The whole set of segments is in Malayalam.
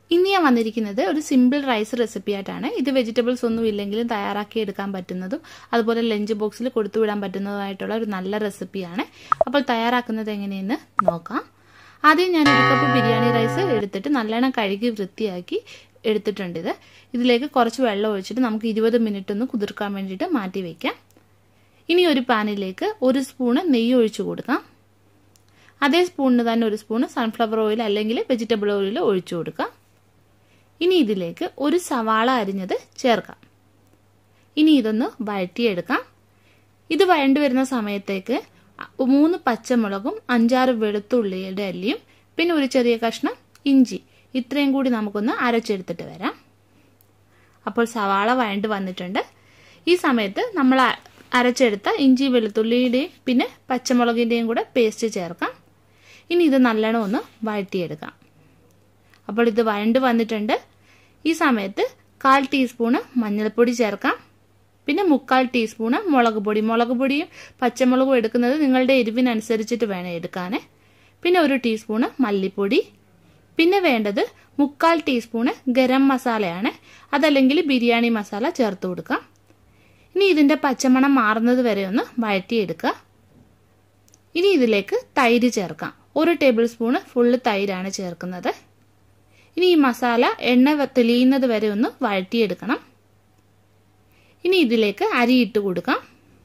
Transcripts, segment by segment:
ഇനി ഞാൻ വന്നിരിക്കുന്നത് ഒരു സിമ്പിൾ റൈസ് റെസിപ്പി ആയിട്ടാണ്. ഇത് വെജിറ്റബിൾസ് ഒന്നും ഇല്ലെങ്കിലും തയ്യാറാക്കി എടുക്കാൻ പറ്റുന്നതും അതുപോലെ ലഞ്ച് ബോക്സിൽ കൊടുത്തുവിടാൻ പറ്റുന്നതുമായിട്ടുള്ള ഒരു നല്ല റെസിപ്പിയാണ്. അപ്പോൾ തയ്യാറാക്കുന്നത് എങ്ങനെയെന്ന് നോക്കാം. ആദ്യം ഞാൻ 1 കപ്പ് ബിരിയാണി റൈസ് എടുത്തിട്ട് നല്ലോണം കഴുകി വൃത്തിയാക്കി എടുത്തിട്ടുണ്ട്. ഇതിലേക്ക് കുറച്ച് വെള്ളം ഒഴിച്ചിട്ട് നമുക്ക് 20 മിനിറ്റ് ഒന്ന് കുതിർക്കാൻ വേണ്ടിയിട്ട് മാറ്റി വയ്ക്കാം. ഇനി ഒരു പാനിലേക്ക് 1 സ്പൂൺ നെയ്യ് ഒഴിച്ചു കൊടുക്കാം. അതേ സ്പൂണിന് തന്നെ 1 സ്പൂൺ സൺഫ്ലവർ ഓയിൽ അല്ലെങ്കിൽ വെജിറ്റബിൾ ഓയിൽ ഒഴിച്ചു കൊടുക്കാം. ഇനി ഇതിലേക്ക് 1 സവാള അരിഞ്ഞത് ചേർക്കാം. ഇനി ഇതൊന്ന് വഴറ്റിയെടുക്കാം. ഇത് വഴണ്ടി വരുന്ന സമയത്തേക്ക് 3 പച്ചമുളകും 5-6 വെളുത്തുള്ളിയുടെ അല്ലിയും പിന്നെ ഒരു ചെറിയ കഷ്ണം ഇഞ്ചി ഇത്രയും കൂടി നമുക്കൊന്ന് അരച്ചെടുത്തിട്ട് വരാം. അപ്പോൾ സവാള വഴണ്ടി വന്നിട്ടുണ്ട്. ഈ സമയത്ത് നമ്മൾ അരച്ചെടുത്ത ഇഞ്ചി വെളുത്തുള്ളിയുടെയും പിന്നെ പച്ചമുളകിന്റെയും കൂടെ പേസ്റ്റ് ചേർക്കാം. ഇനി ഇത് നല്ലോണം ഒന്ന് വഴറ്റിയെടുക്കാം. അപ്പോൾ ഇത് വഴണ്ട് വന്നിട്ടുണ്ട്. ഈ സമയത്ത് 1/4 ടീസ്പൂൺ മഞ്ഞൾപ്പൊടി ചേർക്കാം. പിന്നെ 3/4 ടീസ്പൂൺ മുളക് പൊടിയും പച്ചമുളകും എടുക്കുന്നത് നിങ്ങളുടെ എരിവിനനുസരിച്ചിട്ട് വേണം എടുക്കാൻ. പിന്നെ 1 ടീസ്പൂൺ മല്ലിപ്പൊടി. പിന്നെ വേണ്ടത് 3/4 ടീസ്പൂൺ ഗരം മസാലയാണ്. അതല്ലെങ്കിൽ ബിരിയാണി മസാല ചേർത്ത് കൊടുക്കാം. ഇനി ഇതിന്റെ പച്ചമണം മാറുന്നത് വരെ ഒന്ന് വഴറ്റിയെടുക്കുക. ഇനി ഇതിലേക്ക് തൈര് ചേർക്കാം. 1 ടേബിൾ സ്പൂൺ ഫുള്ള് തൈരാണ് ചേർക്കുന്നത്. ഇനി ഈ മസാല എണ്ണ തെളിയുന്നത് വരെ ഒന്ന് വഴറ്റിയെടുക്കണം. ഇനി ഇതിലേക്ക് അരി ഇട്ട് കൊടുക്കാം.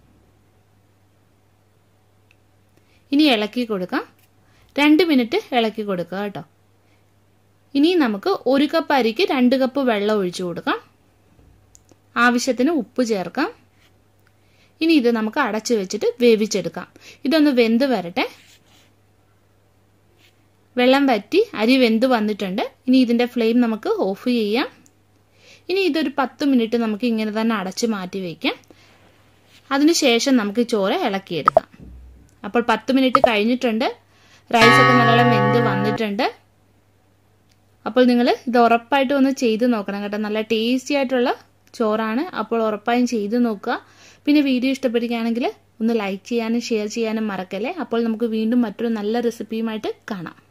ഇനി ഇളക്കി കൊടുക്കാം. 2 മിനിറ്റ് ഇളക്കി കൊടുക്കുക കേട്ടോ. ഇനി നമുക്ക് 1 കപ്പ് അരിക്ക് 2 കപ്പ് വെള്ളം ഒഴിച്ചു കൊടുക്കാം. ആവശ്യത്തിന് ഉപ്പ് ചേർക്കാം. ഇനി ഇത് നമുക്ക് അടച്ചു വെച്ചിട്ട് വേവിച്ചെടുക്കാം. ഇതൊന്ന് വെന്ത് വരട്ടെ. വെള്ളം വറ്റി അരി വെന്ത് വന്നിട്ടുണ്ട്. ഇനി ഇതിന്റെ ഫ്ലെയിം നമുക്ക് ഓഫ് ചെയ്യാം. ഇനി ഇതൊരു 10 മിനിറ്റ് നമുക്ക് ഇങ്ങനെ തന്നെ അടച്ചു മാറ്റി വയ്ക്കാം. അതിനുശേഷം നമുക്ക് ചോറ് ഇളക്കിയെടുക്കാം. അപ്പോൾ 10 മിനിറ്റ് കഴിഞ്ഞിട്ടുണ്ട്. റൈസ് ഒക്കെ നല്ലോണം വെന്ത് വന്നിട്ടുണ്ട്. അപ്പോൾ നിങ്ങൾ ഇത് ഉറപ്പായിട്ടും ഒന്ന് ചെയ്ത് നോക്കണം കേട്ടോ. നല്ല ടേസ്റ്റി ആയിട്ടുള്ള ചോറാണ്. അപ്പോൾ ഉറപ്പായും ചെയ്ത് നോക്കുക. പിന്നെ വീഡിയോ ഇഷ്ടപ്പെടുകയാണെങ്കിൽ ഒന്ന് ലൈക്ക് ചെയ്യാനും ഷെയർ ചെയ്യാനും മറക്കല്ലേ. അപ്പോൾ നമുക്ക് വീണ്ടും മറ്റൊരു നല്ല റെസിപ്പിയുമായിട്ട് കാണാം.